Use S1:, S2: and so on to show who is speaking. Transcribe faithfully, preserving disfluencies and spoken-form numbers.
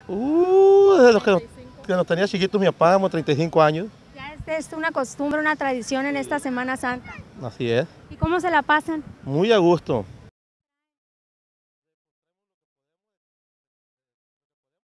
S1: Uh, desde los que nos, que nos tenía chiquitos mi papá, como treinta y cinco años.
S2: Ya es, es una costumbre, una tradición en esta Semana Santa.
S1: Así es.
S2: ¿Y cómo se la pasan?
S1: Muy a gusto.